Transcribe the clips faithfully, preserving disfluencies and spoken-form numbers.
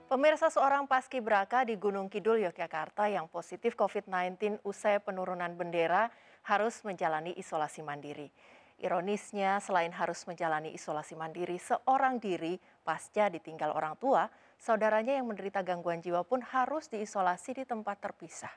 Pemirsa, seorang paskibraka di Gunung Kidul, Yogyakarta yang positif covid sembilan belas usai penurunan bendera harus menjalani isolasi mandiri. Ironisnya, selain harus menjalani isolasi mandiri seorang diri pasca ditinggal orang tua, saudaranya yang menderita gangguan jiwa pun harus diisolasi di tempat terpisah.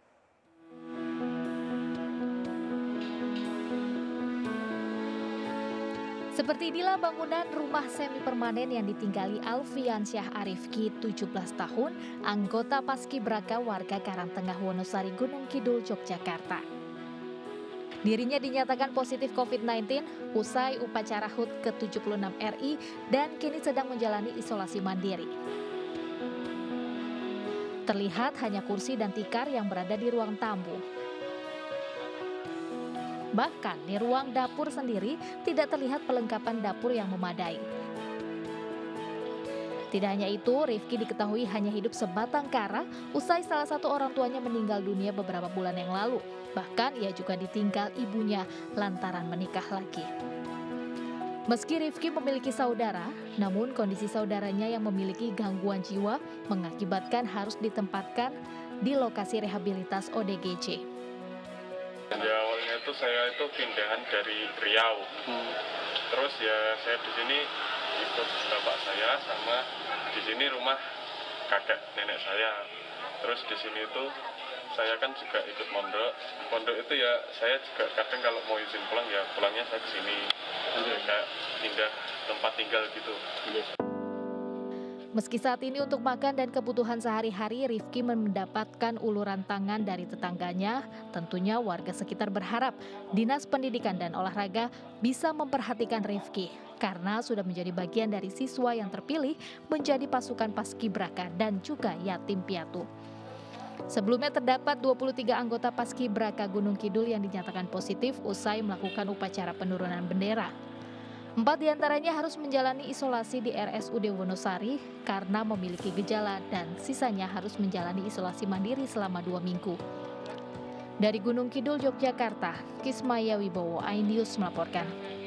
Seperti inilah bangunan rumah semi permanen yang ditinggali Alfiansyah Arifki, tujuh belas tahun, anggota Paskibraka warga Karangtengah Wonosari, Gunung Kidul, Yogyakarta. Dirinya dinyatakan positif covid sembilan belas usai upacara H U T ke tujuh puluh enam R I dan kini sedang menjalani isolasi mandiri. Terlihat hanya kursi dan tikar yang berada di ruang tamu. Bahkan di ruang dapur sendiri tidak terlihat perlengkapan dapur yang memadai. Tidak hanya itu, Rifki diketahui hanya hidup sebatang kara usai salah satu orang tuanya meninggal dunia beberapa bulan yang lalu. Bahkan ia juga ditinggal ibunya lantaran menikah lagi. Meski Rifki memiliki saudara, namun kondisi saudaranya yang memiliki gangguan jiwa mengakibatkan harus ditempatkan di lokasi rehabilitas O D G J. Ya, awalnya itu saya itu pindahan dari Riau, hmm. terus ya saya di sini ikut bapak saya sama di sini rumah kakek nenek saya. Terus di sini itu saya kan juga ikut mondok. Mondok itu ya saya juga kadang kalau mau izin pulang ya pulangnya saya ke sini, hmm. kayak pindah tempat tinggal gitu. Meski saat ini untuk makan dan kebutuhan sehari-hari Rifki mendapatkan uluran tangan dari tetangganya, tentunya warga sekitar berharap Dinas Pendidikan dan Olahraga bisa memperhatikan Rifki karena sudah menjadi bagian dari siswa yang terpilih menjadi pasukan Paskibraka dan juga yatim piatu. Sebelumnya terdapat dua puluh tiga anggota Paskibraka Gunung Kidul yang dinyatakan positif usai melakukan upacara penurunan bendera. Empat diantaranya harus menjalani isolasi di R S U D Wonosari karena memiliki gejala dan sisanya harus menjalani isolasi mandiri selama dua minggu. Dari Gunung Kidul, Yogyakarta, Kismaya Wibowo, iNews melaporkan.